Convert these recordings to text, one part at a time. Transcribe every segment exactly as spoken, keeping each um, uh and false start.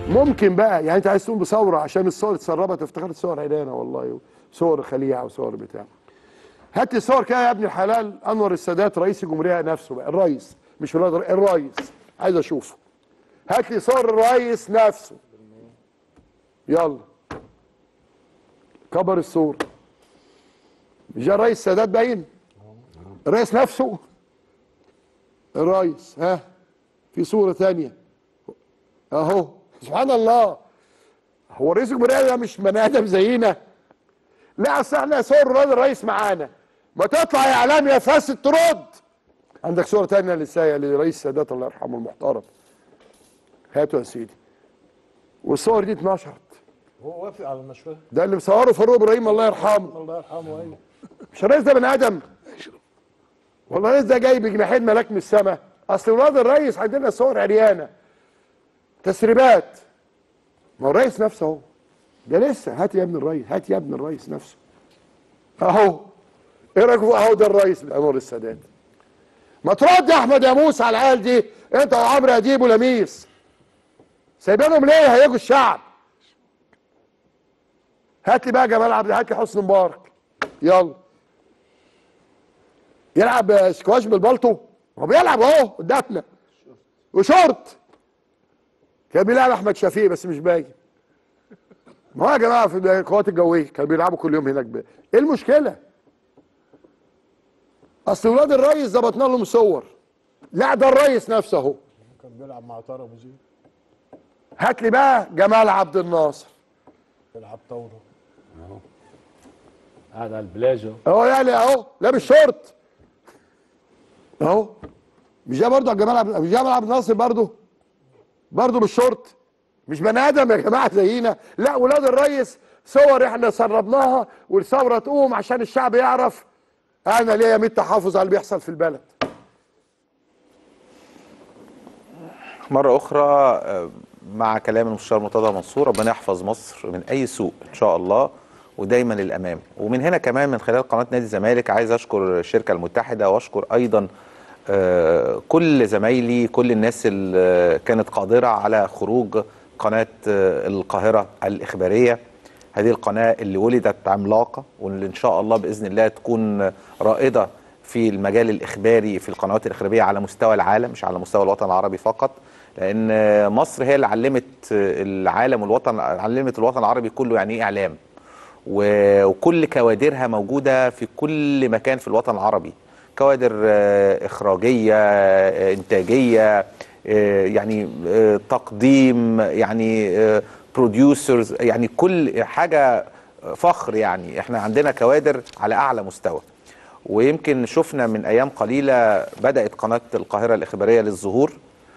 ممكن بقى يعني انت عايز تقوم بثوره عشان الصور اتسربت، افتكرت صور عينانه والله، صور خليعه وصور بتاع. هات لي صور كده يا ابن الحلال، انور السادات رئيس الجمهوريه نفسه بقى، الرئيس مش ولاد الرئيس، عايز اشوفه. هات لي صور الرئيس نفسه. يلا كبر الصوره. مش ده الرئيس السادات باين؟ الرئيس نفسه الرئيس. ها في صوره ثانيه اهو. سبحان الله، هو رئيس الجمهوريه ده مش بني ادم زينا؟ لا اصل احنا صور الراجل الرئيس معانا. ما تطلع يا اعلام يا فاسد ترد. عندك صوره ثانيه لسه لرئيس السادات الله يرحمه المحترم. هاتوا يا سيدي. والصور دي اتنشرت. هو وافق على المشروع ده اللي مصوره فاروق ابراهيم الله يرحمه. الله يرحمه. ايوه مش الرئيس ده بني ادم؟ والله الرئيس ده جاي بجناحين ملاك من السماء. اصل ولاد الرئيس عندنا صور عريانه تسريبات. ما هو الرئيس نفسه اهو. ده لسه. هات يا ابن الرئيس، هات يا ابن الرئيس نفسه اهو. ايه رايك اهو؟ ده الرئيس انور السادات. ما ترد يا احمد يا موسى على العيال دي، انت وعمرو اديب ولميس سايبينهم ليه؟ هيجوا الشعب. هات لي بقى جمال عبد، هات لي حسني مبارك. يلا يلعب سكواش بالبلطو؟ هو بيلعب اهو قدامنا وشورت. كان بيلعب احمد شفيق بس مش باين. ما هو يا جماعه في القوات الجويه كانوا بيلعبوا كل يوم هناك. بقى ايه المشكله؟ اصل ولاد الريس ظبطنا لهم صور. لا ده الريس نفسه اهو. كان بيلعب مع طارق ابو زيد. هات لي بقى جمال عبد الناصر. بيلعب طاوله اهو قاعد على البلاج اهو يعني اهو لابس شورت اهو. مش ده برضه جمال عبد مش جمال عبد الناصر برضه؟ برضه بالشورت. مش بني ادم يا جماعه زينا. لا ولاد الريس صور احنا سربناها والثوره تقوم عشان الشعب يعرف انا ليه ميت تحافظ على اللي بيحصل في البلد. مرة أخرى مع كلام المستشار مرتضى منصور، ربنا يحفظ مصر من أي سوء إن شاء الله ودايما للأمام. ومن هنا كمان من خلال قناة نادي الزمالك عايز أشكر الشركة المتحدة وأشكر أيضا كل زمايلي، كل الناس اللي كانت قادرة على خروج قناة القاهرة الإخبارية. هذه القناة اللي ولدت عملاقة واللي إن شاء الله بإذن الله تكون رائدة في المجال الإخباري في القنوات الإخبارية على مستوى العالم مش على مستوى الوطن العربي فقط، لأن مصر هي اللي علمت العالم والوطن، علمت الوطن العربي كله يعني إيه إعلام، وكل كوادرها موجودة في كل مكان في الوطن العربي. كوادر إخراجية، إنتاجية، يعني تقديم، يعني بروديوسرز، يعني كل حاجة فخر. يعني احنا عندنا كوادر على أعلى مستوى. ويمكن شفنا من أيام قليلة بدأت قناة القاهرة الإخبارية للظهور.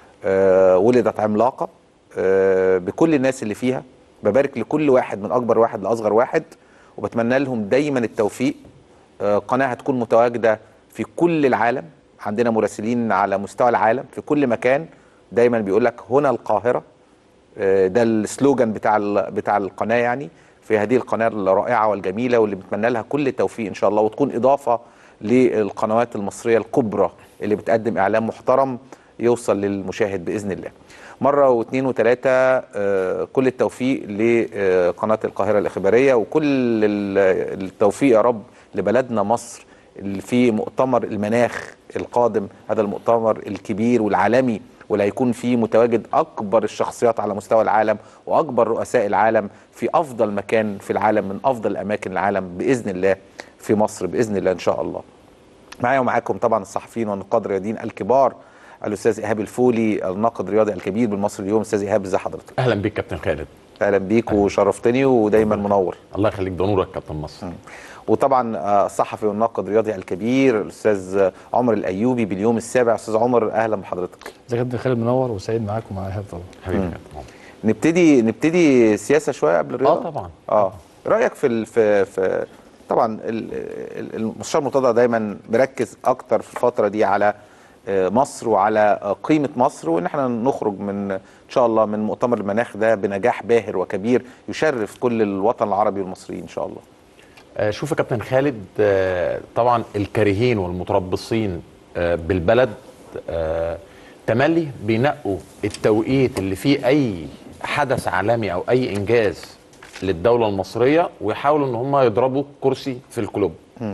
أه ولدت عملاقة أه بكل الناس اللي فيها. ببارك لكل واحد من أكبر واحد لأصغر واحد وبتمنى لهم دايما التوفيق. أه قناة هتكون متواجدة في كل العالم، عندنا مراسلين على مستوى العالم في كل مكان. دايما بيقول لك هنا القاهرة، أه ده السلوجان بتاع بتاع القناة يعني، في هذه القناة الرائعة والجميلة واللي بتمنى لها كل التوفيق إن شاء الله، وتكون إضافة للقنوات المصرية الكبرى اللي بتقدم إعلام محترم يوصل للمشاهد بإذن الله. مرة واثنين وثلاثة آه كل التوفيق لقناة القاهرة الإخبارية، وكل التوفيق يا رب لبلدنا مصر اللي في مؤتمر المناخ القادم، هذا المؤتمر الكبير والعالمي واللي هيكون فيه متواجد أكبر الشخصيات على مستوى العالم وأكبر رؤساء العالم في أفضل مكان في العالم من أفضل أماكن العالم بإذن الله في مصر بإذن الله إن شاء الله. معايا ومعاكم طبعا الصحفيين والنقاد الرياضيين الكبار، الأستاذ إيهاب الفولي الناقد الرياضي الكبير بالمصري اليوم. أستاذ إيهاب ازي حضرتك؟ أهلا بيك كابتن خالد. أهلا بيك وشرفتني ودايما منور. الله يخليك، ده نورك كابتن مصر. وطبعا الصحفي والناقد الرياضي الكبير الأستاذ عمر الأيوبي باليوم السابع. أستاذ عمر أهلا بحضرتك. ازيك يا كابتن خالد؟ منور وسعيد معاك ومع إيهاب طبعا. حبيبي كابتن عمر. نبتدي نبتدي سياسة شوية قبل الرياضة؟ اه طبعا. اه رأيك في في في طبعا المستشار مرتضى دايما مركز اكتر في الفتره دي على مصر وعلى قيمه مصر، وان احنا نخرج من ان شاء الله من مؤتمر المناخ ده بنجاح باهر وكبير يشرف كل الوطن العربي والمصريين ان شاء الله. آه شوف يا كابتن خالد، آه طبعا الكارهين والمتربصين آه بالبلد آه تملي بينقوا التوقيت اللي فيه اي حدث عالمي او اي انجاز للدوله المصريه ويحاولوا ان هم يضربوا كرسي في الكلوب.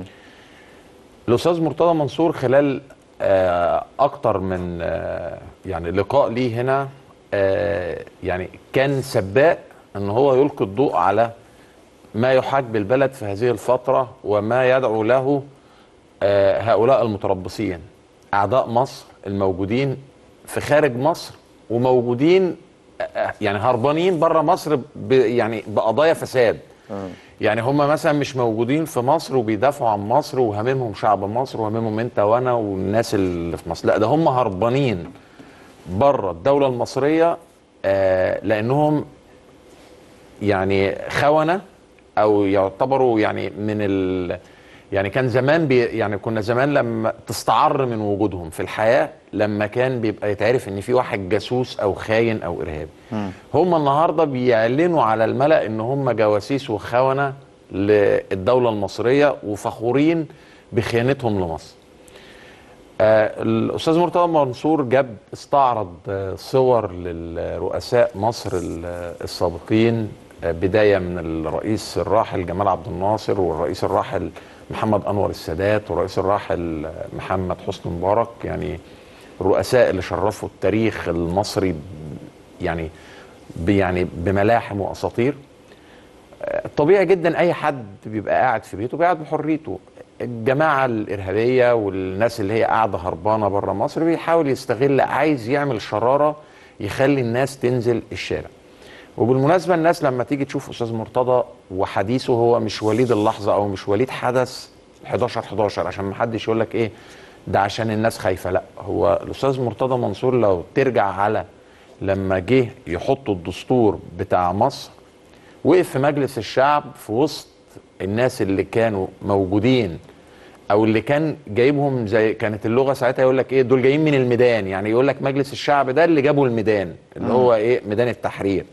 الاستاذ مرتضى منصور خلال آه اكتر من آه يعني لقاء ليه هنا آه يعني كان سباق ان هو يلقي الضوء على ما يحاك بالبلد في هذه الفتره وما يدعو له آه هؤلاء المتربصين اعداء مصر الموجودين في خارج مصر وموجودين آه يعني هربانين بره مصر يعني بقضايا فساد. آه. يعني هم مثلا مش موجودين في مصر وبيدافعوا عن مصر وهممهم شعب مصر وهممهم انت وانا والناس اللي في مصر، لا ده هم هربانين بره الدولة المصرية آه لانهم يعني خونة او يعتبروا يعني من ال يعني كان زمان بي يعني كنا زمان لما تستعر من وجودهم في الحياة لما كان بيبقى يتعرف ان في واحد جاسوس او خاين او ارهابي. هم النهاردة بيعلنوا على الملأ ان هم جواسيس وخونة للدولة المصرية وفخورين بخيانتهم لمصر. آه الأستاذ مرتضى منصور جاب استعرض آه صور للرؤساء مصر السابقين آه بداية من الرئيس الراحل جمال عبد الناصر والرئيس الراحل محمد أنور السادات والرئيس الراحل محمد حسني مبارك، يعني الرؤساء اللي شرفوا التاريخ المصري يعني يعني بملاحم وأساطير. طبيعي جدا اي حد بيبقى قاعد في بيته بيقعد بحريته. الجماعه الارهابيه والناس اللي هي قاعده هربانه بره مصر بيحاول يستغل، عايز يعمل شراره يخلي الناس تنزل الشارع. وبالمناسبه الناس لما تيجي تشوف استاذ مرتضى وحديثه هو مش وليد اللحظه او مش وليد حدث حداشر حداشر عشان ما حدش يقول لك ايه ده عشان الناس خايفه، لا هو الاستاذ مرتضى منصور لو ترجع على لما جه يحطوا الدستور بتاع مصر وقف في مجلس الشعب في وسط الناس اللي كانوا موجودين او اللي كان جايبهم، زي كانت اللغه ساعتها يقول لك ايه دول جايين من الميدان، يعني يقول لك مجلس الشعب ده اللي جابوا الميدان اللي م. هو ايه ميدان التحرير.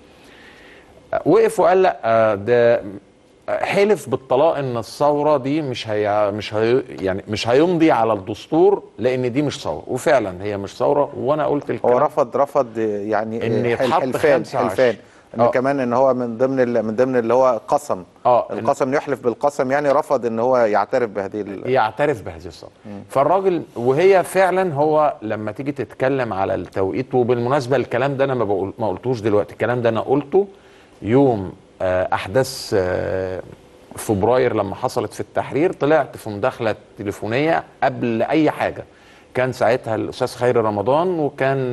وقف وقال لا ده حلف بالطلاق ان الثوره دي مش هي مش هي يعني مش هيمضي على الدستور لان دي مش ثوره، وفعلا هي مش ثوره. وانا قلت الكلام هو رفض رفض يعني ان يتحط حلفان حلفان ان أوه. كمان ان هو من ضمن من ضمن اللي هو قسم اه القسم يحلف بالقسم، يعني رفض ان هو يعترف بهذه يعترف بهذه الثوره. فالراجل وهي فعلا هو لما تيجي تتكلم على التوقيت، وبالمناسبه الكلام ده انا ما بقول ما قلتوش دلوقتي، الكلام ده انا قلته يوم احداث فبراير لما حصلت في التحرير. طلعت في مداخله تليفونيه قبل اي حاجه، كان ساعتها الاستاذ خيري رمضان وكان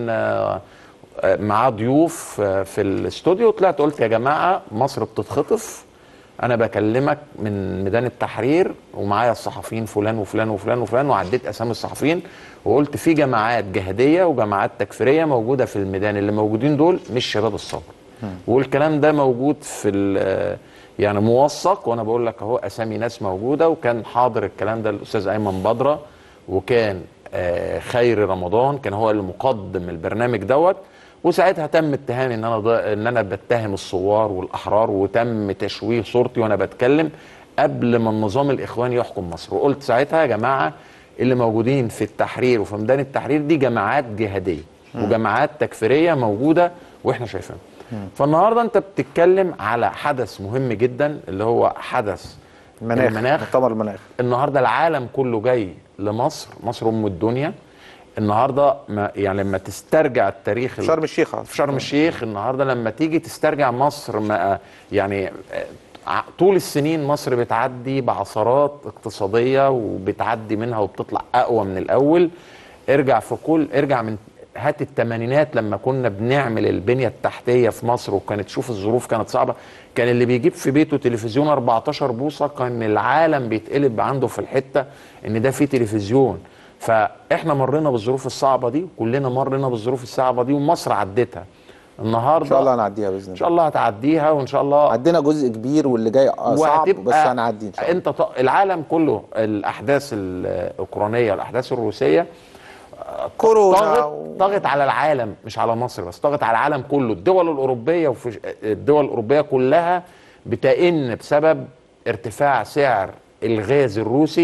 معاه ضيوف في الاستوديو. طلعت قلت يا جماعه مصر بتتخطف، انا بكلمك من ميدان التحرير ومعايا الصحفيين فلان وفلان وفلان وفلان، وعديت اسامي الصحفيين وقلت في جماعات جهاديه وجماعات تكفيريه موجوده في الميدان، اللي موجودين دول مش شباب الثوره. والكلام ده موجود في يعني موثق، وانا بقول لك اهو اسامي ناس موجوده، وكان حاضر الكلام ده الاستاذ ايمن بدره، وكان آه خيري رمضان كان هو اللي مقدم البرنامج دوت. وساعتها تم اتهامي ان انا ان انا بتهم الثوار والاحرار، وتم تشويه صورتي وانا بتكلم قبل ما النظام الاخواني يحكم مصر. وقلت ساعتها يا جماعه اللي موجودين في التحرير وفي ميدان التحرير دي جماعات جهاديه وجماعات تكفيريه موجوده واحنا شايفينها. فالنهارده انت بتتكلم على حدث مهم جدا اللي هو حدث المناخ، المناخ. مؤتمر المناخ. النهارده العالم كله جاي لمصر، مصر ام الدنيا. النهارده ما يعني لما تسترجع التاريخ في شرم الشيخ في شرم الشيخ النهارده لما تيجي تسترجع مصر، ما يعني طول السنين مصر بتعدي بعثرات اقتصاديه وبتعدي منها وبتطلع اقوى من الاول. ارجع في كل ارجع من هات الثمانينات لما كنا بنعمل البنيه التحتيه في مصر وكانت شوف الظروف كانت صعبه، كان اللي بيجيب في بيته تلفزيون أربعتاشر بوصه كان العالم بيتقلب عنده في الحته ان ده فيه تلفزيون. فاحنا مرينا بالظروف الصعبه دي، كلنا مرينا بالظروف الصعبه دي ومصر عدتها. النهارده ان شاء الله هنعديها باذن الله، ان شاء الله هتعديها، وان شاء الله عدينا جزء كبير واللي جاي صعب بس هنعدي ان شاء الله. انت ط... العالم كله الاحداث الاوكرانيه الاحداث الروسيه كورونا طغت طغت على العالم، مش على مصر بس، طغت على العالم كله. الدول الاوروبيه وفي الدول الاوروبيه كلها بتئن بسبب ارتفاع سعر الغاز الروسي،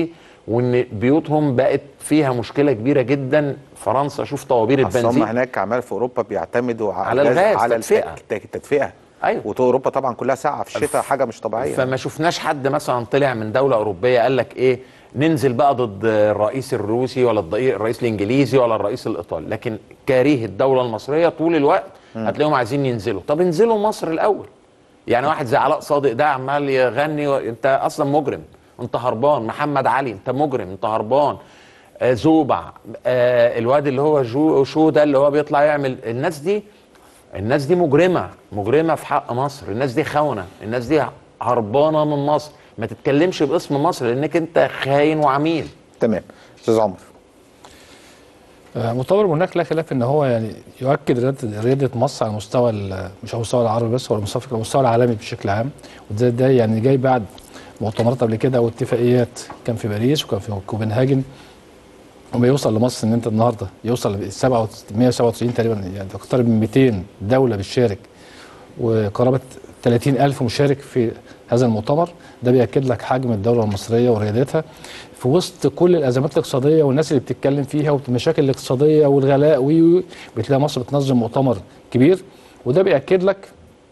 وان بيوتهم بقت فيها مشكله كبيره جدا. فرنسا شوف طوابير اصل هم البنزين هناك عمال في اوروبا بيعتمدوا على الغاز، على تدفئة. التك- التدفئه. ايوه. واوروبا طبعا كلها ساقعه في الشتاء، حاجه مش طبيعيه. فما شفناش حد مثلا طلع من دوله اوروبيه قال لك ايه ننزل بقى ضد الرئيس الروسي ولا ضد الرئيس الانجليزي ولا الرئيس الايطالي، لكن كاريه الدوله المصريه طول الوقت هتلاقيهم عايزين ينزلوا. طب انزلوا مصر الاول. يعني واحد زي علاء صادق ده عمال يغني و... انت اصلا مجرم، انت هربان. محمد علي انت مجرم، انت هربان. آه زوبع، آه الواد اللي هو جو شو ده اللي هو بيطلع يعمل. الناس دي الناس دي مجرمه مجرمه في حق مصر. الناس دي خونه، الناس دي هربانه من مصر. ما تتكلمش باسم مصر لانك انت خاين وعميل. تمام. استاذ عمر. آه، مؤتمر هناك لا خلاف ان هو يعني يؤكد رياده رياده مصر على مستوى مش على المستوى العربي بس، ولا على المستوى العالمي بشكل عام. وده ده يعني جاي بعد مؤتمرات قبل كده واتفاقيات، كان في باريس وكان في كوبنهاجن. وما يوصل لمصر ان انت النهارده يوصل ل مية وسبعة وتسعين تقريبا، يعني تقترب من مئتين دوله بتشارك، وقرابه ثلاثين ألف مشارك في هذا المؤتمر. ده بيأكد لك حجم الدوله المصريه وريادتها في وسط كل الازمات الاقتصاديه والناس اللي بتتكلم فيها والمشاكل الاقتصاديه والغلاء، وبتلاقي مصر بتنظم مؤتمر كبير. وده بيأكد لك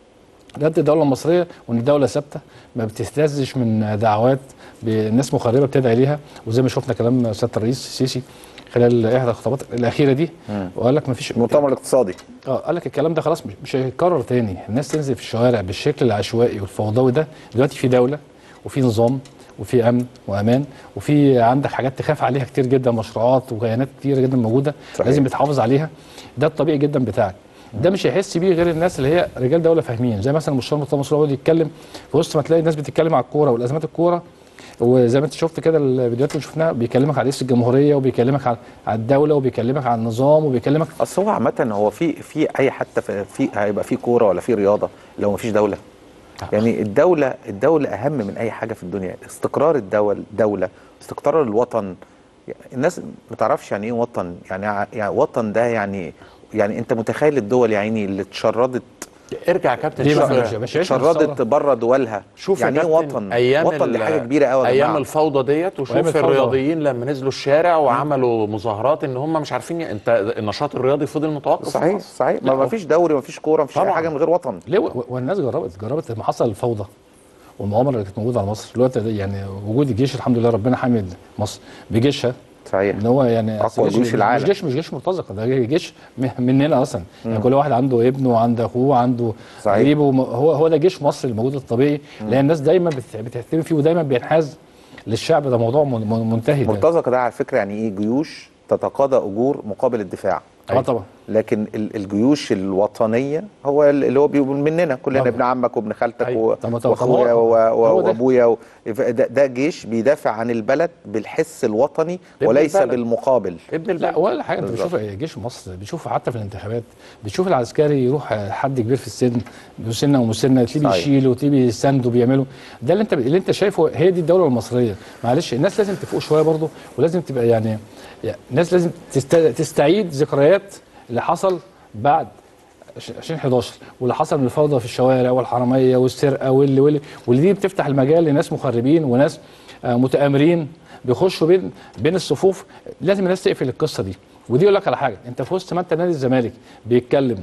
رياده الدوله المصريه وان الدوله ثابته، ما بتهتزش من دعوات بناس مخربه بتدعي ليها. وزي ما شفنا كلام سياده الرئيس السيسي خلال احدى الخطابات الاخيره دي، وقال لك ما فيش المؤتمر الاقتصادي. اه قال لك الكلام ده خلاص مش, مش هيتكرر تاني. الناس تنزل في الشوارع بالشكل العشوائي والفوضوي ده. دلوقتي في دوله وفي نظام وفي امن وامان، وفي عندك حاجات تخاف عليها كتير جدا، مشروعات وكيانات كتير جدا موجوده. صحيح. لازم بتحافظ عليها. ده الطبيعي جدا بتاعك. ده مش هيحس بيه غير الناس اللي هي رجال دوله فاهمين، زي مثلا المستشار مرتضى منصور يقعد يتكلم في وسط ما تلاقي الناس بتتكلم على الكوره والازمات الكوره، وزي ما انت شفت كده الفيديوهات اللي شفناها بيكلمك على رئيس الجمهوريه وبيكلمك على الدوله وبيكلمك على النظام وبيكلمك. اصل هو عامه هو في في اي حتى في, في هيبقى في كوره ولا في رياضه لو ما فيش دوله. يعني الدوله الدوله اهم من اي حاجه في الدنيا. استقرار الدول دوله، استقرار الوطن. الناس ما تعرفش يعني ايه وطن. يعني يعني وطن ده يعني يعني انت متخيل الدول يا عيني اللي اتشردت، ارجع يا كابتن ليه شوف بقى مش- مش عايش اتشردت بره دولها. شوف يعني يا ايه كابتن وطن؟ ايام وطن دي حاجه كبيره قوي يا ايام جماعه. الفوضى ديت. وأيام وشوف الفوضى. الرياضيين لما نزلوا الشارع وعملوا مظاهرات ان هم مش عارفين ي- انت النشاط الرياضي فضل متوقف. في صحيح مصر. صحيح. ما لا، ما فيش دوري، ما فيش كوره، ما فيش اي طبعاً. حاجه من غير وطن. ليه و- والناس جربت جربت لما حصل الفوضى والمؤامره اللي كانت موجوده على مصر الوقت ده. يعني وجود الجيش الحمد لله ربنا حامد مصر بجيشها. صحيح. ان هو يعني أقوى جيش- جيوش العالم. مش جيش مش جيش مرتزقه، ده جيش م- مننا اصلا. يعني كل واحد عنده ابنه وعنده اخوه وعنده صحيح. قريبه وم- هو هو ده جيش مصر الموجود الطبيعي. لان الناس دايما بت- بتحترم فيه ودايما بينحاز للشعب. ده موضوع من- من- منتهي. ده. مرتزقه ده على فكره يعني ايه؟ جيوش تتقاضى اجور مقابل الدفاع. اه طبعا. لكن ال- الجيوش الوطنيه هو اللي هو بيبقى مننا كلنا، طبعا. ابن عمك وابن خالتك أيوة. و- طب- طب- واخويا طب هو- و- هو و- ده. وابويا و- ده, ده جيش بيدافع عن البلد بالحس الوطني ابن وليس البلد. بالمقابل. ابن لا البلد. ولا حاجه. انت بالظبط. بتشوف جيش مصر، بتشوف حتى في الانتخابات، بتشوف العسكري يروح حد كبير في السن مسنه ومسنه تلاقيه صحيح. بيشيله وتلاقيه بيسنده وبيعمله. ده اللي انت اللي انت شايفه. هي دي الدوله المصريه. معلش الناس لازم تفوق شويه برضه، ولازم تبقى يعني يعني الناس لازم تست... تستعيد ذكريات اللي حصل بعد ألفين وحداشر واللي حصل من الفوضى في الشوارع والحراميه والسرقه واللي واللي واللي دي بتفتح المجال لناس مخربين وناس آه، متآمرين بيخشوا بين بين الصفوف. لازم الناس تقفل القصه دي. ودي اقول لك على حاجه، انت في وسط ما انت نادي الزمالك بيتكلم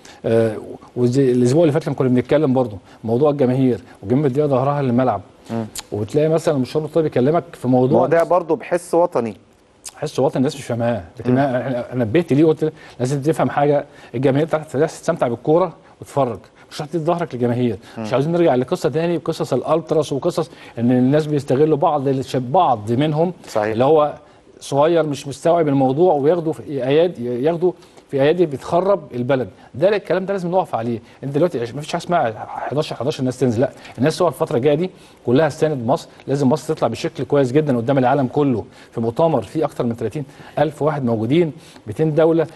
آه والاسبوع اللي فات لما كنا بنتكلم برضه موضوع الجماهير والجماهير دي ظهرها للملعب، وبتلاقي مثلا المستشار مرتضى بيكلمك في موضوع ما ده برضه بحس وطني. حس وطن الناس مش فاهماه. لكن انا أنا نبهت ليه قلت لازم تفهم حاجه. الجماهير بتاعتك تستمتع بالكوره وتتفرج، مش هتدي ظهرك للجماهير. مش عاوزين نرجع لقصه تاني بقصص الالتراس وقصص ان الناس بيستغلوا بعض بعض منهم. صحيح. اللي هو صغير مش مستوعب الموضوع وياخدوا في ايادي ياخدوا في ايادي بتخرب البلد. ده الكلام ده لازم نقف عليه. انت دلوقتي ما فيش حاجه اسمها حداشر حداشر الناس تنزل. لا، الناس تقف الفتره الجايه دي كلها تساند مصر. لازم مصر تطلع بشكل كويس جدا قدام العالم كله في مؤتمر فيه اكتر من ثلاثين ألف واحد موجودين، مئتين دوله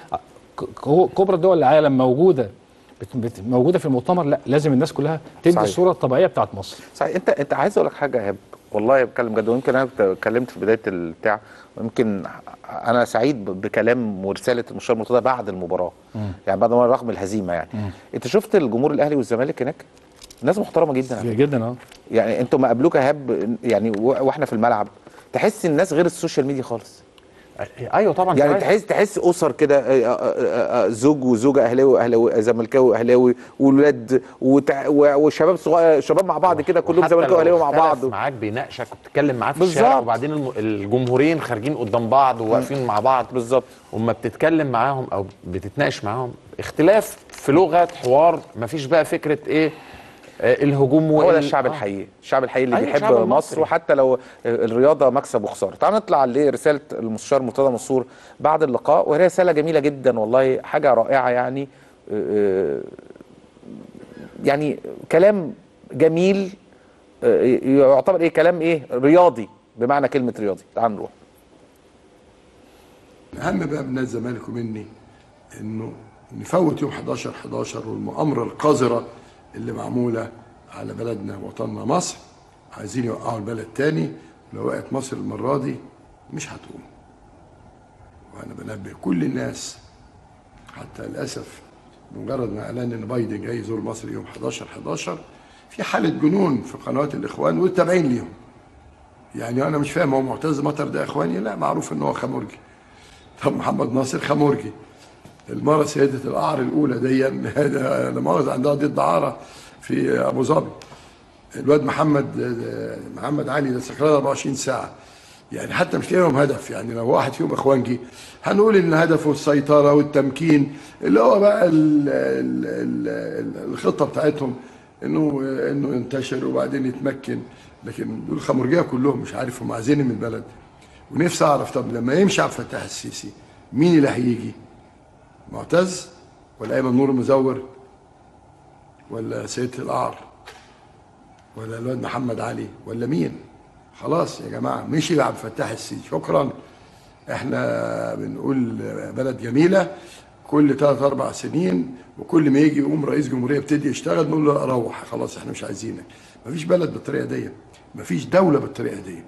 ك- كبرى دول العالم موجوده بت- بت- موجوده في المؤتمر. لا، لازم الناس كلها تدي صحيح. الصوره الطبيعيه بتاعت مصر. صحيح. انت انت عايز اقول لك حاجه يا هب، والله بتكلم جد. ويمكن انا اتكلمت في بدايه البتاع، ويمكن انا سعيد ب- بكلام ورساله المستشار مرتضى بعد المباراه. مم. يعني بعد ما رغم الهزيمه يعني. مم. انت شفت الجمهور الاهلي والزمالك هناك؟ ناس محترمه جدا. جدا اه. يعني انتوا ما قابلوك يا هب يعني و- واحنا في الملعب تحس الناس غير السوشيال ميديا خالص. ايوه طبعا. يعني كويس. تحس تحس اسر كده، آه، آه، آه، زوج وزوجه، اهلاوي واهلاوي، زملكاوي واهلاوي، والولاد وتع- و- وشباب صغير، شباب مع بعض كده كلهم وحتى زملكاوي لو واهلاوي مع اختلف بعض. معاك بيناقشك وبتتكلم معاه في بالظبط. الشارع، وبعدين الم- الجمهورين خارجين قدام بعض وواقفين مع بعض بالظبط. وما بتتكلم معاهم او بتتناقش معاهم اختلاف في لغه حوار، مفيش بقى فكره ايه آه، الهجوم هو ده وال- الشعب آه. الحقيقي، الشعب الحقيقي اللي أيوة، بيحب الشعب مصر، المصري. وحتى لو الرياضه مكسب وخساره. تعال نطلع لرساله المستشار مرتضى منصور بعد اللقاء، وهي رساله جميله جدا والله، حاجه رائعه يعني. آه، يعني كلام جميل، آه، يعتبر ايه، كلام ايه، رياضي بمعنى كلمه رياضي. تعال نروح. اهم بقى من الزمالك ومني انه نفوت يوم حداشر حداشر والمؤامره القذره اللي معموله على بلدنا وطننا مصر. عايزين يوقعوا البلد تاني، لو وقعت مصر المره دي مش هتقوم. وانا بنبه كل الناس، حتى للاسف بمجرد ما اعلن ان بايدن جاي يزور مصر يوم حداشر حداشر في حاله جنون في قنوات الاخوان والتابعين ليهم. يعني انا مش فاهم، هو معتز مطر ده اخواني؟ لا، معروف ان هو خمرجي. طب محمد ناصر خمرجي. المرة سيدة القعر الأولى دي لا مؤاخذة عندها ضد دعارة في أبو ظبي. الواد محمد محمد علي ده سكران أربعة وعشرين ساعة. يعني حتى مش ليهم هدف. يعني لو واحد فيهم إخوانجي هنقول إن هدفه السيطرة والتمكين، اللي هو بقى ال ال ال الخطة بتاعتهم إنه إنه ينتشر وبعدين يتمكن. لكن دول خمرجية كلهم، مش عارف هم عايزين من البلد. ونفسي أعرف، طب لما يمشي عبد الفتاح السيسي مين اللي هيجي؟ معتز ولا ايمن نور المزور ولا سيد القعر ولا الواد محمد علي ولا مين؟ خلاص يا جماعه، مشي عبد الفتاح السيسي، شكرا. احنا بنقول بلد جميله كل ثلاث اربع سنين، وكل ما يجي يقوم رئيس جمهوريه يبتدي يشتغل نقول له روح خلاص احنا مش عايزينك. مفيش بلد بالطريقه دي، مفيش دوله بالطريقه دي.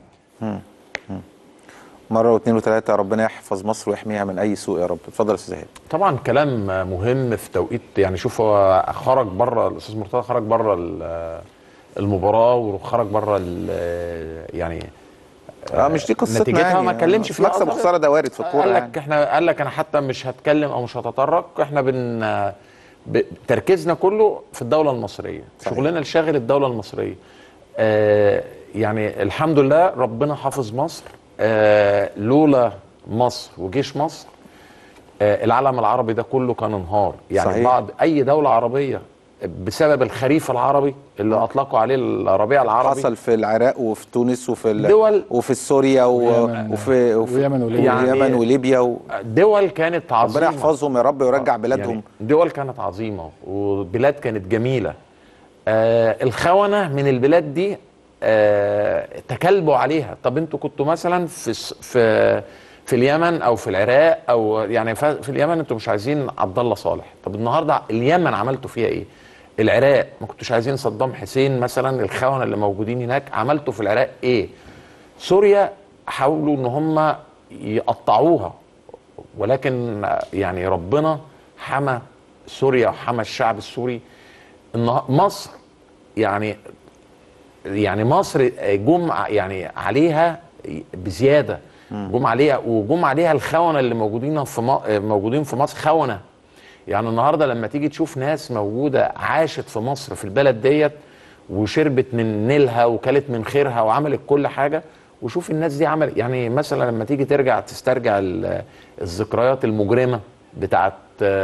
مره واثنين وثلاثه، ربنا يحفظ مصر ويحميها من اي سوء يا رب. اتفضل يا استاذ هاني. طبعا كلام مهم في توقيت، يعني شوف هو خرج بره، الاستاذ مرتضى خرج بره المباراه وخرج بره يعني اه مش دي قصتنا نتيجتها يعني، ما اتكلمش فيها. مكسب وخساره ده وارد في الكوره. قال لك يعني احنا قال لك انا حتى مش هتكلم او مش هتطرق، احنا بن ب- تركيزنا كله في الدوله المصريه، صحيح. شغلنا الشاغل الدوله المصريه. آه يعني الحمد لله ربنا حافظ مصر. آه لولا مصر وجيش مصر آه العالم العربي ده كله كان انهار. يعني صحيح. بعض اي دوله عربيه بسبب الخريف العربي اللي اطلقوا عليه الربيع العربي، حصل في العراق وفي تونس وفي ال... دول وفي سوريا و... ويمن. وفي وفي ويمن وليبيا. يعني ويمن وليبيا و... دول كانت عظيمه. ربنا يحفظهم يا رب ويرجع بلادهم. يعني دول كانت عظيمه وبلاد كانت جميله. آه الخونه من البلاد دي آه تكلبوا عليها. طب انتوا كنتوا مثلا في في في اليمن او في العراق، او يعني في اليمن انتوا مش عايزين عبد الله صالح، طب النهارده اليمن عملتوا فيها ايه؟ العراق ما كنتوش عايزين صدام حسين مثلا، الخونه اللي موجودين هناك عملتوا في العراق ايه؟ سوريا حاولوا ان هم يقطعوها، ولكن يعني ربنا حمى سوريا وحمى الشعب السوري. مصر يعني يعني مصر جم يعني عليها بزياده، جم عليها وجم عليها الخونه اللي موجودين في موجودين في مصر خونه. يعني النهارده لما تيجي تشوف ناس موجوده عاشت في مصر في البلد ديت وشربت من نيلها وكلت من خيرها وعملت كل حاجه، وشوف الناس دي عمل يعني مثلا لما تيجي ترجع تسترجع الذكريات المجرمه بتاعت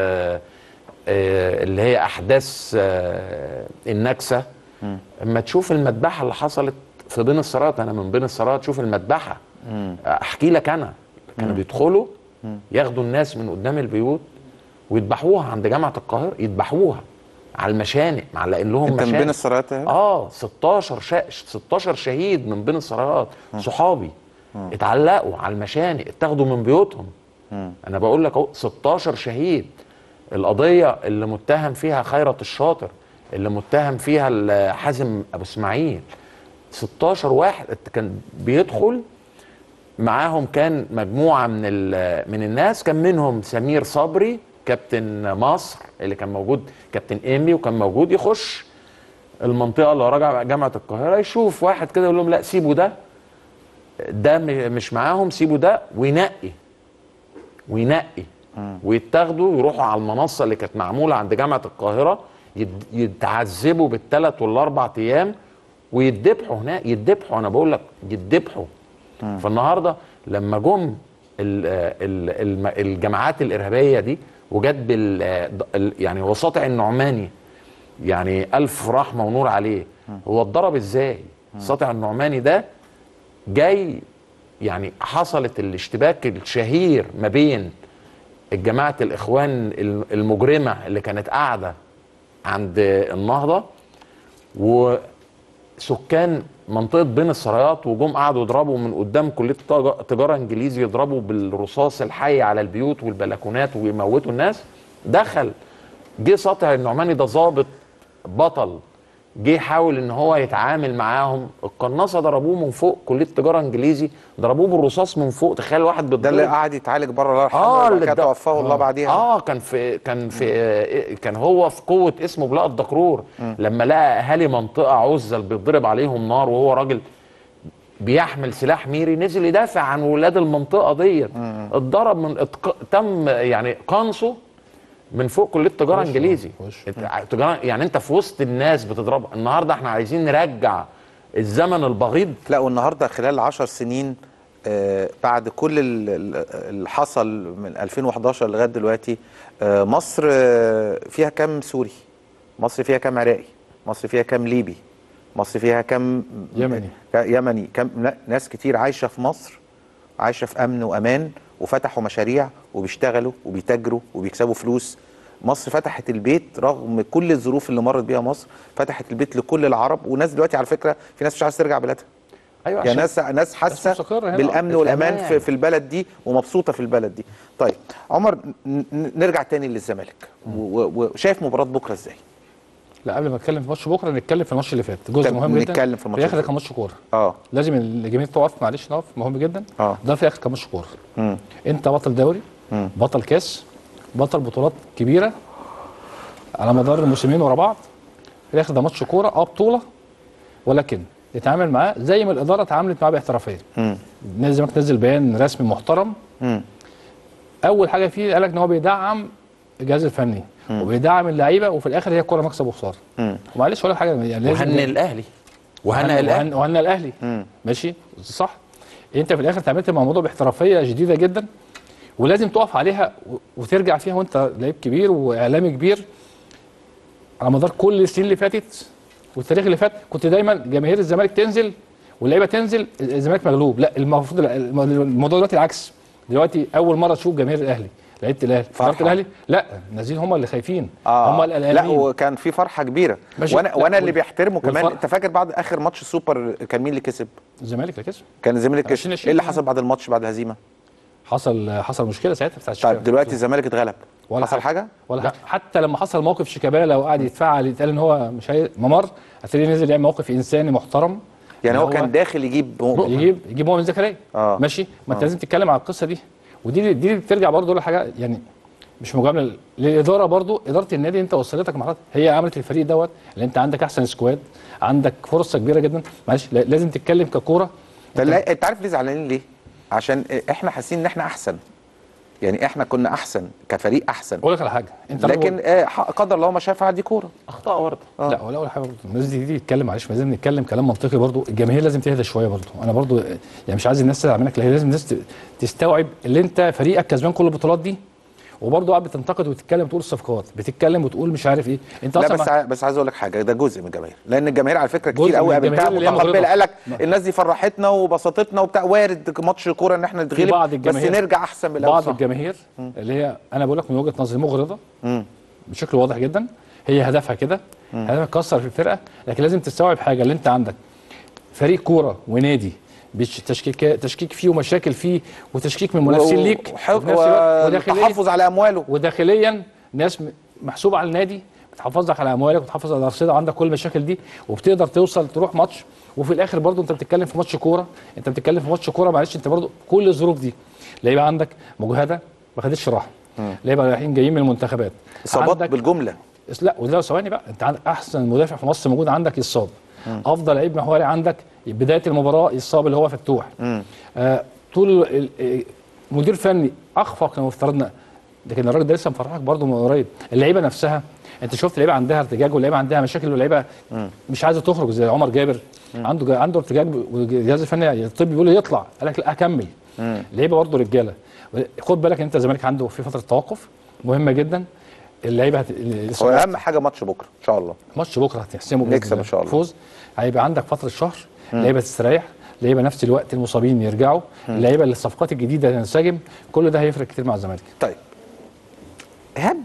اللي هي احداث النكسه. اما تشوف المذبحه اللي حصلت في بين السرايات، انا من بين السرايات شوف المذبحه. احكي لك انا كانوا بيدخلوا ياخدوا الناس من قدام البيوت ويذبحوها عند جامعه القاهره، يذبحوها على المشانق معلقين لهم انت مشانق. من بين السرايات اهي؟ اه ستاشر شا... ستاشر شهيد من بين السرايات صحابي اتعلقوا على المشانق، اتاخدوا من بيوتهم. م. انا بقول لك اهو ستاشر شهيد. القضيه اللي متهم فيها خيرت الشاطر، اللي متهم فيها حازم ابو اسماعيل، ستاشر واحد كان بيدخل معاهم. كان مجموعه من من الناس، كان منهم سمير صبري كابتن مصر اللي كان موجود، كابتن ايمي، وكان موجود يخش المنطقه اللي راجع جامعه القاهره يشوف واحد كده يقول لهم لا سيبوا ده، ده م- مش معاهم، سيبوا ده وينقي وينقي ويتاخدوا يروحوا على المنصه اللي كانت معموله عند جامعه القاهره، يد- يتعذبوا بالثلاث والاربع ايام ويتذبحوا هناك، يتذبحوا، انا بقول لك يتذبحوا. فالنهارده لما جم ال- ال- الم- الجماعات الارهابيه دي وجت بال ال- يعني هو ساطع النعماني، يعني الف رحمه ونور عليه، هو اتضرب ازاي؟ ساطع النعماني ده جاي، يعني حصلت الاشتباك الشهير ما بين الجماعة الإخوان المجرمة اللي كانت قاعدة عند النهضة وسكان منطقة بين السرايات، وجم قعدوا يضربوا من قدام كلية تج- تجارة إنجليزي، يضربوا بالرصاص الحي على البيوت والبلكونات ويموتوا الناس. دخل جه ساطع النعماني ده ضابط بطل، جه يحاول ان هو يتعامل معاهم، القناصه ضربوه من فوق كليه تجاره انجليزي، ضربوه بالرصاص من فوق. تخيل واحد ده اللي بيتضرب. قعد يتعالج بره الله يرحمه اه وبعد اللي كده ده- توفاه الله بعديها. اه كان في كان في آه كان هو في قوه اسمه بلاء الدكرور، لما لقى اهالي منطقه عزل بيتضرب عليهم نار وهو راجل بيحمل سلاح ميري، نزل يدافع عن ولاد المنطقه ديت، اتضرب من اتق... تم يعني قنصه من فوق كليه تجاره وش- انجليزي. وش. تجاره يعني انت في وسط الناس بتضربها. النهارده احنا عايزين نرجع الزمن البغيض. لا، والنهارده خلال عشر سنين آه بعد كل ال- ال- اللي حصل من ألفين وحداشر لغايه دلوقتي، آه مصر آه فيها كام سوري؟ مصر فيها كام عراقي؟ مصر فيها كام ليبي؟ مصر فيها كام يمني. ك- يمني كم ن- ناس كتير عايشه في مصر، عايشه في امن وامان، وفتحوا مشاريع وبيشتغلوا وبيتاجروا وبيكسبوا فلوس. مصر فتحت البيت رغم كل الظروف اللي مرت بيها مصر، فتحت البيت لكل العرب. وناس دلوقتي على فكره في ناس مش عايزه ترجع بلادها، ايوه يعني ناس ناس حاسه مستقرة هنا. بالامن والامان الأمان. في, في البلد دي ومبسوطه في البلد دي. طيب عمر، ن- ن- نرجع تاني للزمالك، و- و- وشايف مباراه بكره ازاي؟ لا، قبل ما اتكلم في ماتش بكره نتكلم في الماتش اللي فات، جزء طب مهم جدا. نتكلم في الماتش في الاخر اللي ده كان ماتش كوره، اه لازم الجماهير تقف، معلش نقف، مهم جدا. اه ده في الاخر كان ماتش كوره. مم. انت بطل دوري، مم. بطل كاس، بطل بطولات كبيره على مدار الموسمين ورا بعض. في الاخر ده ماتش كوره، اه بطوله، ولكن اتعامل معاه زي ما الاداره اتعاملت معاه باحترافيه. مم. نادي الزمالك نزل بيان رسمي محترم. مم. اول حاجه فيه قال لك ان هو بيدعم الجهاز الفني وبيدعم اللعيبه، وفي الاخر هي كوره مكسب وخساره. مم. ومعلش اقول لك حاجه، يعني لازم وهن الاهلي وهن الاهلي وهن- وهنا الاهلي. مم. ماشي صح. انت في الاخر تعاملت مع الموضوع باحترافيه شديده جدا، ولازم تقف عليها و- وترجع فيها وانت لعيب كبير واعلامي كبير. على مدار كل السنين اللي فاتت والتاريخ اللي فات كنت دايما جماهير الزمالك تنزل واللعيبه تنزل، الزمالك مغلوب. لا، المفروض الموضوع دلوقتي العكس. دلوقتي اول مره تشوف جماهير الاهلي، لعيبه الاهلي، فرحة. فرحه الاهلي، لا نازلين هم اللي خايفين، اه هم اللي لا، قلقانين. وكان في فرحه كبيره. ماشي. وانا لا، وانا اللي وال- بيحترمه كمان. والفرح- انت فاكر بعد اخر ماتش سوبر كان مين اللي كسب؟ الزمالك اللي كسب. كان الزمالك كسب. عشرين عشرين. ايه اللي حصل بعد الماتش بعد الهزيمه؟ حصل حصل مشكله ساعتها بتاعت طيب دلوقتي الزمالك اتغلب، ولا حصل حاجه؟ ولا حاجة. حتى لما حصل موقف شيكابالا وقعد يتفاعل يتقال ان هو مش هي ممر، هتلاقيه نزل يعمل موقف انساني محترم. يعني إن هو كان داخل يجيب يجيب يجيب مؤمن زكريا. آه. ماشي، ما انت لازم تتكلم على القصه دي. ودي دي بترجع برضه لحاجه، يعني مش مجامله للاداره، برضه اداره النادي انت وصلتك مرحله، هي عملت الفريق دوت اللي انت عندك احسن سكواد، عندك فرصه كبيره جدا. معلش لا- لازم تتكلم ككوره. ده لا- انت عارف ليه زعلانين ليه؟ عشان احنا حاسين ان احنا احسن، يعني احنا كنا احسن كفريق احسن، اقول لك على حاجه، انت لكن آه، ح- قدر الله ما شاء فعل، دي كوره. اخطاء ورده. آه. لا، ولا اول حاجه برضه الناس دي تيجي تتكلم، معلش لازم نتكلم كلام منطقي برضه. الجماهير لازم تهدى شويه برضه. انا برضه يعني مش عايز الناس تزعل منك، لا، هي لازم الناس ت- تستوعب اللي انت فريقك كسبان كل البطولات دي، وبرضه قاعد بتنتقد وتتكلم وتقول الصفقات، بتتكلم وتقول مش عارف ايه. انت لا اصلا بس ما- ع- بس عايز اقول لك حاجه، ده جزء من الجماهير، لان الجماهير على فكره جزء كتير قوي من قابلتها الجماهير اللي هي متقبله، مغرضة. قال لك الناس دي فرحتنا وبسطتنا وبتاع، وارد ماتش كوره ان احنا نتغلب، بعض بس الجماهير- نرجع احسن من الاول. بعض صح. الجماهير اللي هي انا بقول لك من وجهه نظري مغرضه مم. بشكل واضح جدا، هي هدفها كده، هدفها تكسر في الفرقه. لكن لازم تستوعب حاجه، اللي انت عندك فريق كوره ونادي بيش- تشكيك تشكيك فيه ومشاكل فيه وتشكيك من المنافسين ليك، وح- وفي نفس الوقت وداخليا وتحفظ على امواله. وداخليا ناس م- محسوبه على النادي، بتحافظ لك على اموالك وتحافظ على رصيدك، وعندك كل المشاكل دي، وبتقدر توصل تروح ماتش. وفي الاخر برضو انت بتتكلم في ماتش كوره، انت بتتكلم في ماتش كوره، معلش انت برضو كل الظروف دي لعيبه عندك مجهده ما خدتش راحه، لعيبه رايحين جايين من المنتخبات، اصابات عندك- بالجمله. لا وده ثواني بقى، انت عندك احسن مدافع في مصر موجود عندك يصاب، افضل لعيب محوري عندك بدايه المباراه يصاب اللي هو فتوح. آه طول ال- ال- مدير فني اخفق لو افترضنا، لكن الراجل ده لسه مفرحك برضه من قريب. اللعيبه نفسها انت شفت اللعيبه عندها ارتجاج واللعيبه عندها مشاكل واللعيبه مش عايزه تخرج زي عمر جابر عنده جا- عنده ارتجاج والجهاز الفني الطبي بيقول له يطلع، قال لك لا اكمل. اللعيبه برضه رجاله. خد بالك انت الزمالك عنده في فتره توقف مهمه جدا. اللعيبه هت... هو اهم حاجه ماتش بكره ان شاء الله. ماتش بكره هتحسمه بإذن نكسب إن شاء الله. فوز. هيبقى عندك فتره شهر اللعيبه تستريح، اللعيبه نفس الوقت المصابين يرجعوا، اللعيبه اللي الصفقات الجديده تنسجم، كل ده هيفرق كتير مع الزمالك. طيب ايهاب،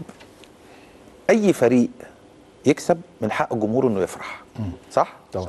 اي فريق يكسب من حق الجمهور انه يفرح، صح؟ طبعا.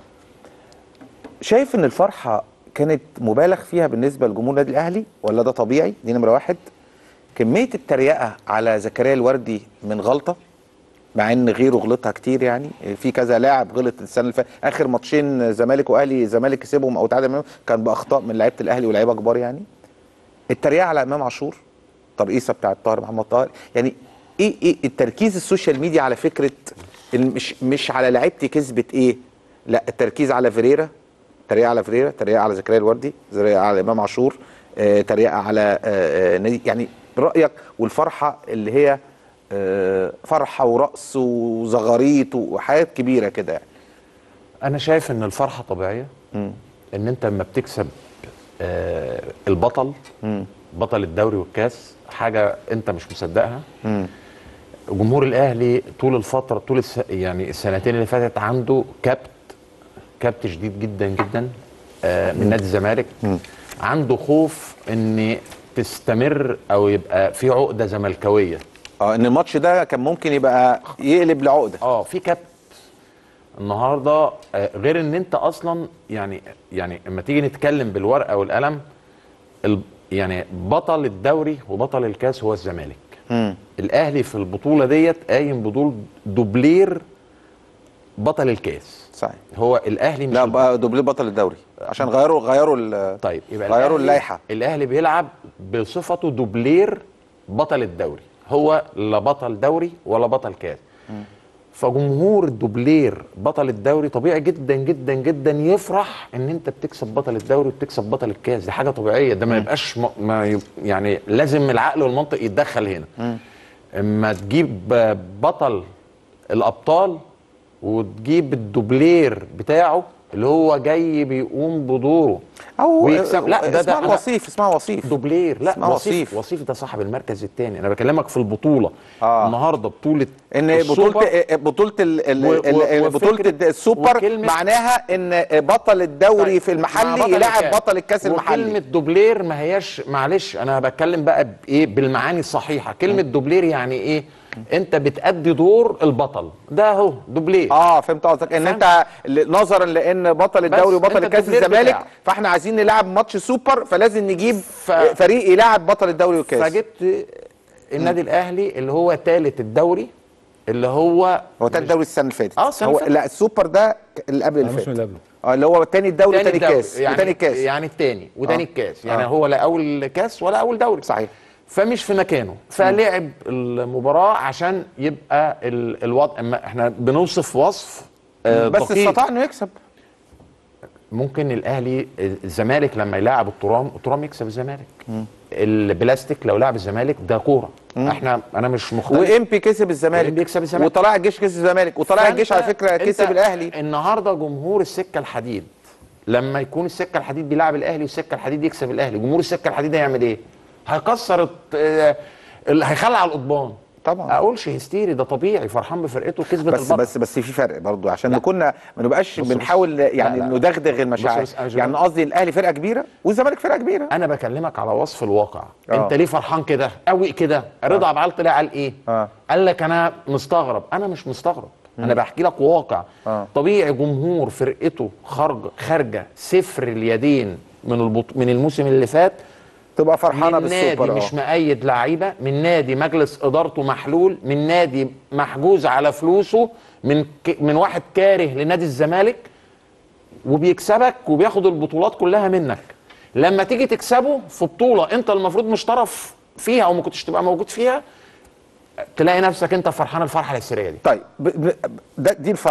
شايف ان الفرحه كانت مبالغ فيها بالنسبه لجمهور النادي الاهلي ولا ده طبيعي؟ دي نمره واحد. كميه التريقه على زكريا الوردي من غلطه، مع ان غيره غلطها كتير، يعني في كذا لاعب غلط السنه اللي فاتت، اخر ماتشين زمالك واهلي زمالك كسبهم او تعادل منهم كان باخطاء من لعيبه الاهلي ولاعيبه كبار يعني. التريقه على امام عاشور، ترقيصه بتاعت طاهر محمد طاهر، يعني ايه ايه التركيز السوشيال ميديا على فكره إن مش مش على لعيبتي كسبت ايه، لا التركيز على فيريرا، تريقه على فيريرا، تريقه على زكريا الوردي، تريقه على امام عاشور، آه، تريقه على آه، آه، نادي، يعني رايك والفرحه اللي هي آه، فرحه ورقص وزغاريط وحاجات كبيره كده يعني. انا شايف ان الفرحه طبيعيه. مم. ان انت لما بتكسب آه البطل، مم. بطل الدوري والكاس، حاجه انت مش مصدقها. مم. جمهور الاهلي طول الفتره طول الس... يعني السنتين اللي فاتت عنده كبت كبت شديد جدا جدا آه من نادي الزمالك. عنده خوف ان تستمر او يبقى في عقده زملكاويه. اه ان الماتش ده كان ممكن يبقى يقلب لعقده. اه في كبت النهارده، آه غير ان انت اصلا يعني يعني لما تيجي نتكلم بالورقه والقلم، ال... يعني بطل الدوري وبطل الكاس هو الزمالك. مم. الاهلي في البطوله ديت قايم بدور دوبلير بطل الكاس. صحيح. هو الاهلي مش لا بقى دوبلير بطل الدوري عشان غيروا غيروا ال- طيب يبقى غيروا الأهلي- اللائحه. الاهلي بيلعب بصفته دوبلير بطل الدوري، هو لا بطل دوري ولا بطل كاس. فجمهور الدوبلير بطل الدوري طبيعي جدا جدا جدا يفرح ان انت بتكسب بطل الدوري وبتكسب بطل الكاس، دي حاجه طبيعيه. ده ما يبقاش م... ما يب... يعني لازم العقل والمنطق يتدخل هنا. اما تجيب بطل الابطال وتجيب الدوبلير بتاعه اللي هو جاي بيقوم بدوره او ويكسب، لا ده اسمها ده الوصيف، اسمها وصيف دوبلير، لا اسمها وصيف وصيف. وصيف ده صاحب المركز الثاني. انا بكلمك في البطوله. آه. النهارده بطوله ان السوبر بطوله بطوله ال- ال- و- ال- و- ال- بطوله وفكرة السوبر وكلمة- معناها ان بطل الدوري طيب، في مع المحلي بطل يلاعب الكاس. بطل الكاس المحلي. وكلمه دوبلير ما هياش، معلش انا بتكلم بقى بايه، بالمعاني الصحيحه. كلمه دوبلير يعني ايه؟ انت بتأدي دور البطل، ده اهو دوبلير. اه فهمت قصدك، ان فهمت. انت ل- نظرا لان بطل الدوري وبطل أنت الكاس الدوبلير الزمالك بتاعه. فاحنا عايزين نلعب ماتش سوبر، فلازم نجيب ف- فريق يلاعب بطل الدوري والكاس. فجبت النادي الاهلي اللي هو ثالث الدوري، اللي هو هو تاني الدوري السنه اللي فاتت. اه السنة هو اللي فاتت. لا السوبر ده اللي قبل اللي الموسم فات. اللي قبله. اه اللي هو تاني الدوري وتاني الدوري. الكاس يعني وتاني الكاس. يعني الثاني وتاني آه. الكاس، يعني آه. هو لا اول كاس ولا اول دوري. صحيح. فمش في مكانه، فلعب المباراه عشان يبقى ال- الوضع. اما احنا بنوصف وصف آه بس دقيق. استطاع انه يكسب. ممكن الاهلي الزمالك لما يلاعب الترام الترام يكسب الزمالك. البلاستيك لو لعب الزمالك ده كوره. احنا انا مش مختلف. وامبي كسب الزمالك وإمبي يكسب الزمالك. وطلائع الجيش كسب الزمالك وطلائع الجيش على فأنت- فكره أنت كسب الاهلي. النهارده جمهور السكه الحديد لما يكون السكه الحديد بيلعب الاهلي والسكه الحديد يكسب الاهلي، جمهور السكه الحديد هيعمل ايه؟ هيكسر الت- آه، ال- هيخلع القضبان. طبعا. اقولش هستيري، ده طبيعي، فرحان بفرقته كسبت بس البطل. بس بس في فرق برضو عشان لا. كنا ما نبقاش بص بنحاول بص. يعني لا لا. ندغدغ المشاعر. بص بص، أنا مش يعني بقول- قصدي الاهلي فرقه كبيره والزمالك فرقه كبيره. انا بكلمك على وصف الواقع. آه. انت ليه فرحان كده قوي كده؟ رضا عبد العال طلع قال ايه؟ آه. قال لك انا مستغرب. انا مش مستغرب، انا بحكي لك واقع. آه. طبيعي جمهور فرقته خارجه خارجه صفر اليدين من البط... من الموسم اللي فات، تبقى فرحانه من نادي بالسوبر. مش اه مؤيد لعيبه، من نادي مجلس ادارته محلول، من نادي محجوز على فلوسه، من ك... من واحد كاره لنادي الزمالك وبيكسبك وبياخد البطولات كلها منك. لما تيجي تكسبه في بطوله انت المفروض مش طرف فيها او ما كنتش تبقى موجود فيها، تلاقي نفسك انت فرحان الفرحه الهستيريه دي. طيب ب- ب- ده دي الفرحه.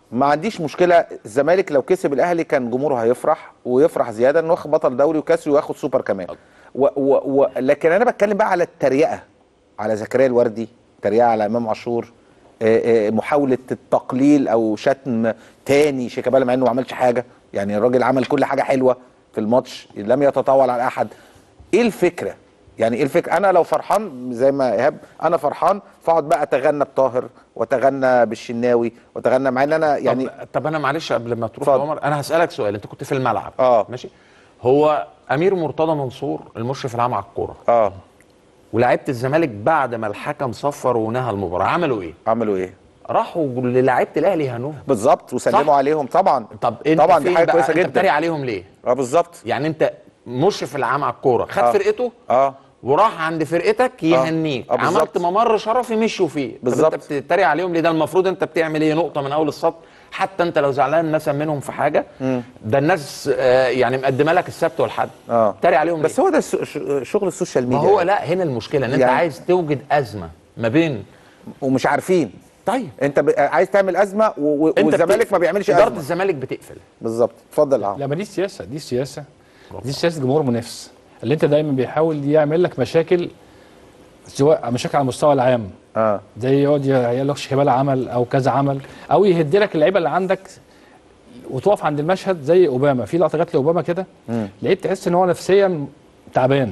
ما عنديش مشكله. الزمالك لو كسب الاهلي كان جمهوره هيفرح ويفرح زياده انه واخد بطل دوري وكاس وياخد سوبر كمان. و و و لكن انا بتكلم بقى على التريقه على زكريا الوردي، تريقه على امام عاشور، آه، آه، محاوله التقليل او شتم تاني شيكابالا مع انه ما عملش حاجه. يعني الراجل عمل كل حاجه حلوه في الماتش، لم يتطاول على احد. ايه الفكره؟ يعني ايه الفكره؟ انا لو فرحان زي ما ايهاب انا فرحان فاقعد بقى اتغنى بطاهر واتغنى بالشناوي واتغنى مع ان انا يعني. طب, طب انا معلش قبل ما تروح اتفضل. يا عمر، انا هسالك سؤال. انت كنت في الملعب اه ماشي؟ هو امير مرتضى منصور المشرف العام على الكوره اه ولاعيبه الزمالك بعد ما الحكم صفر ونهى المباراه عملوا ايه؟ عملوا ايه؟ راحوا للاعيبه الاهلي هنوهم بالظبط وسلموا صح؟ عليهم طبعا. طب انت طبعا دي فين حاجه بقى؟ كويسه انت جدا. بتتريق عليهم ليه؟ اه بالظبط. يعني انت مشرف العام على الكوره خد آه. فرقته اه وراح عند فرقتك يهنيك، آه. آه عملت بالظبط. ممر شرفي مشوا فيه. بالظبط. طب انت بتتريق عليهم ليه؟ ده المفروض انت بتعمل ايه؟ نقطه من اول السطر. حتى انت لو زعلان مثلا منهم في حاجه، مم. ده الناس آه يعني مقدمه لك السبت والحد، اه تتريق عليهم بس ليه؟ هو ده الس- ش- شغل السوشيال ما ميديا. هو لا، هنا المشكله ان انت يعني- عايز توجد ازمه ما بين. ومش عارفين. طيب انت ب... عايز تعمل ازمه و... و... انت والزمالك بتقفل. ما بيعملش اداره ازمه. الزمالك بتقفل. بالظبط. اتفضل يا عم. لا ما دي سياسه، دي سياسه دي سياسه جمهور منافس اللي انت دايما بيحاول يعمل لك مشاكل، سواء مشاكل على المستوى العام اه زي يقعد يقول لك شيكابالا عمل او كذا عمل، او يهد لك اللعيبه اللي عندك وتقف عند المشهد زي اوباما. في لقطه جت لاوباما كده لقيت تحس ان هو نفسيا تعبان،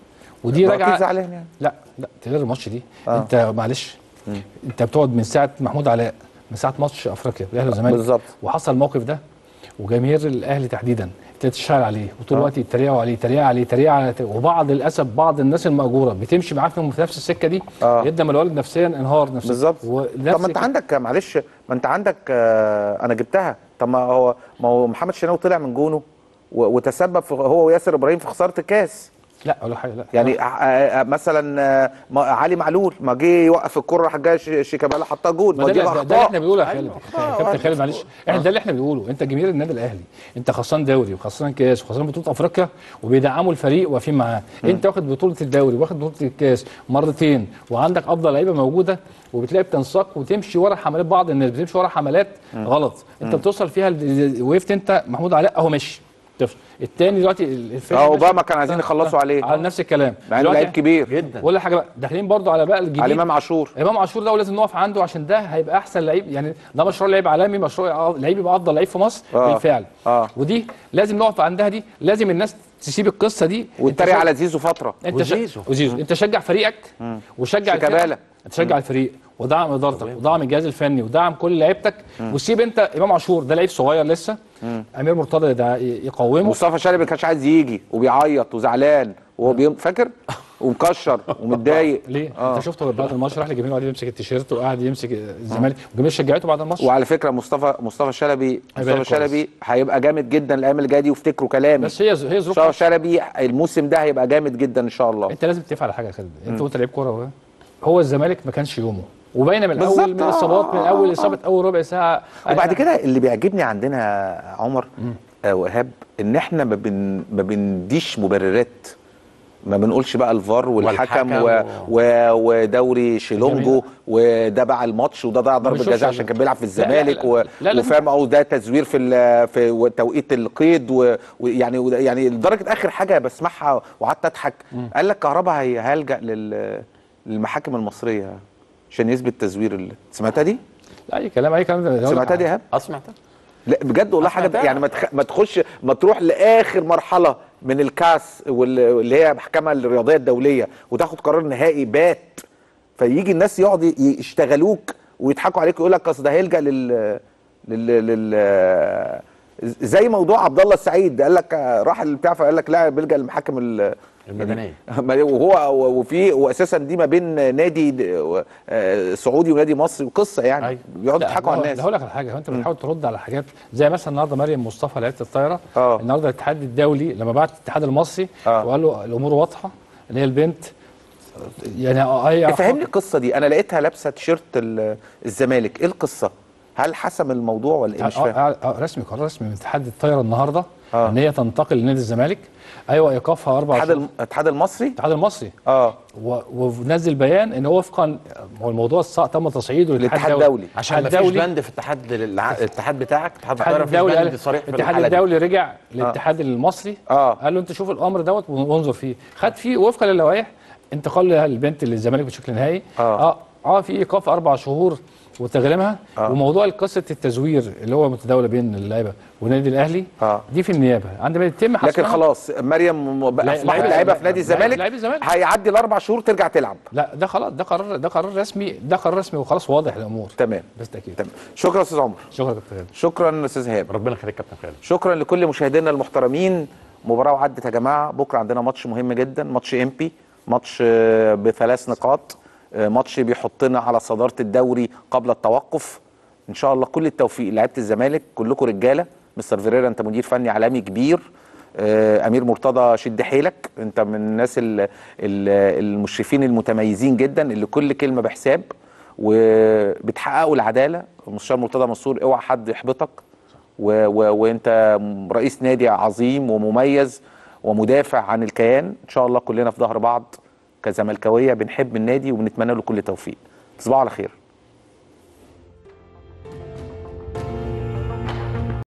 ودي اكيد راجعه. زعلان يعني. لا لا غير الماتش دي. آه. انت معلش انت بتقعد من ساعه محمود علاء، من ساعه ماتش افريقيا الاهلي والزمالك بالظبط. وحصل الموقف ده، وجماهير الاهلي تحديدا ابتدت تشتغل عليه وطول الوقت يتريقوا عليه يتريقوا عليه يتريقوا عليه، وبعض للاسف بعض الناس المأجوره بتمشي معاه في نفس السكه دي آه. جدا، ما الولد نفسيا انهار نفسيا. بالظبط. طب ما انت عندك معلش، ما انت عندك آه انا جبتها. طب ما هو ما هو محمد الشناوي طلع من جونه و... وتسبب في هو وياسر ابراهيم في خساره الكاس. لا ولا حاجه لا يعني آه آه مثلا آه ما علي معلول ما جه يوقف الكره راح جاي ش- شيكابالا حطها جول. ما ده, دي ده, ده اللي اخطاء. احنا بنقوله يا خالد. كابتن خالد معلش، احنا ده اللي احنا بنقوله. انت جماهير النادي الاهلي انت خسران دوري وخسران كاس وخسران بطوله افريقيا وبيدعموا الفريق واقفين معاه. انت واخد بطوله الدوري واخد بطوله الكاس مرتين وعندك افضل لعيبه موجوده، وبتلاقي بتنساق وتمشي ورا حملات. بعض الناس بتمشي ورا حملات غلط. انت بتوصل فيها ال- وقفت انت محمود علاء اهو ماشي تفصل. التاني دلوقتي الفريق اه ماشي. اوباما كان عايزين يخلصوا عليه على نفس الكلام مع انه دلوقتي لعيب كبير جدا. ولا حاجه بقى داخلين برضو على بقى الجديد على امام عاشور. امام عاشور ده ولازم نقف عنده عشان ده هيبقى احسن لعيب. يعني ده مشروع لعيب عالمي، مشروع لعيب يبقى افضل لعيب في مصر آه. بالفعل. آه. ودي لازم نقف عندها، دي لازم الناس تسيب القصه دي. واتريق على زيزو فتره. انت شا... وزيزو. وزيزو انت شجع فريقك وشجع شيكابالا. الفريق. تشجع الفريق ودعم ادارتك ودعم الجهاز الفني ودعم كل لعيبتك، وسيب انت امام عاشور ده لعيب صغير لسه. امير مرتضى ده ي- يقومه. مصطفى شلبي ما كانش عايز يجي وبيعيط وزعلان وهو بيم... فاكر ومكشر ومتضايق. ليه؟ آه. انت شفته بعد الماتش راح لجميل وقعد يمسك التيشيرت وقعد يمسك الزمالك والجماهير شجعته بعد الماتش. وعلى فكره مصطفى مصطفى شلبي هيبقى مصطفى كويس. شلبي هيبقى جامد جدا الايام اللي جايه دي، وافتكروا كلامي. بس هي هي ظروف مصطفى ماتش. شلبي الموسم ده هيبقى جامد جدا ان شاء الله. انت لازم تتفق على حاجه يا خالد. انت وانت لعيب كوره اهو، هو الزمالك ما كانش يومه وباينه من بالظبط. الاول من الاصابات، من اول اصابه اول ربع ساعه. وبعد كده اللي بيعجبني عندنا يا عمر آه وايهاب ان احنا ما بن ما بنديش مبررات، ما بنقولش بقى الفار والحكم و... والحكم و... ودوري شيلونجو وده باع الماتش وده ضيع ضربه بنشوفش جزاء عشان كان بيلعب في لا، الزمالك لا، لا، لا، لا، وفاهم او ده تزوير في ال... في توقيت القيد و... ويعني وده- يعني لدرجه اخر حاجه بسمعها وقعدت اضحك. قال لك كهربا هي... هيلجأ لل... للمحاكم المصريه عشان يثبت تزوير ال... سمعتها دي؟ لا اي كلام اي كلام ده سمعتها دي يا ايهاب؟ اسمعتها. لا بجد والله حاجه أسمعتها. يعني ما تخ... ما تخش ما تروح لاخر مرحله من الكاس واللي هي المحكمه الرياضيه الدوليه وتاخد قرار نهائي بات، فيجي الناس يقعدوا يشتغلوك ويضحكوا عليك ويقول لك اصل ده هيلجأ لل لل, لل... زي موضوع عبد الله السعيد قال لك راح البتاع فقال لك لا بيلجأ للمحاكم ال... المدنيه. وهو وفي واساسا دي ما بين نادي سعودي ونادي مصري وقصه يعني أيوة. بيقعدوا يضحكوا على لا الناس. هقول لك على حاجه، هو انت بتحاول ترد على حاجات زي مثلا النهارده مريم مصطفى لعيبه الطايره. آه. النهارده الاتحاد الدولي لما بعت الاتحاد المصري آه. وقال له الامور واضحه ان هي البنت يعني هي فهمني القصه دي، انا لقيتها لابسه تيشيرت ال- الزمالك، ايه القصه؟ هل حسم الموضوع ولا ايه؟ مش آه، فاهم. آه، آه، رسمي قرار رسمي من اتحاد الطايره النهارده آه. ان هي تنتقل لنادي الزمالك. ايوه ايقافها اربع الاتحاد شهور. الم- الاتحاد المصري الاتحاد المصري اه و- ونزل بيان ان هو وفقا، هو الموضوع الص- تم تصعيده الاتحاد الدولي. عشان ما فيش بند في اتحاد الع- الاتحاد بتاعك اتحاد الاتحاد الطايره، الدولي مفيش بند قال، صريح في الاتحاد الحاله دي. الدولي رجع للاتحاد المصري آه. قال له انت شوف الامر دوت وانظر فيه، خد فيه وفقا للوائح انتقال البنت للزمالك بشكل نهائي. آه. اه, آه في ايقاف اربع شهور وتغريمها. آه. وموضوع قصه التزوير اللي هو متداوله بين اللعيبه والنادي الاهلي آه. دي في النيابه عندما يتم حسمها. لكن خلاص مريم م- بقى لا- اصبحت لعيبة لعيبه الزمالك. في نادي الزمالك، لعيبة الزمالك. هيعدي الاربع شهور ترجع تلعب. لا ده خلاص، ده قرار، ده قرار رسمي، ده قرار رسمي وخلاص واضح الامور. تمام بس تاكيد. تمام. شكرا استاذ عمر. شكرا يا كابتن. شكرا استاذ ايهاب. ربنا يخليك كابتن خالد. شكرا لكل مشاهدينا المحترمين. مباراه وعدت يا جماعه، بكره عندنا ماتش مهم جدا، ماتش امبي، ماتش آه، بثلاث نقاط، آه، ماتش بيحطنا على صداره الدوري قبل التوقف. ان شاء الله كل التوفيق لعيبه الزمالك، كلكم رجاله. مستر فيريرا انت مدير فني عالمي كبير. آه، امير مرتضى شد حيلك، انت من الناس ال- ال- المشرفين المتميزين جدا اللي كل كلمه بحساب وبتحققوا العداله. مستشار مرتضى منصور اوعى حد يحبطك، و و وانت رئيس نادي عظيم ومميز ومدافع عن الكيان. ان شاء الله كلنا في ظهر بعض كزملكاويه، بنحب النادي وبنتمنى له كل توفيق. تصبحوا على خير.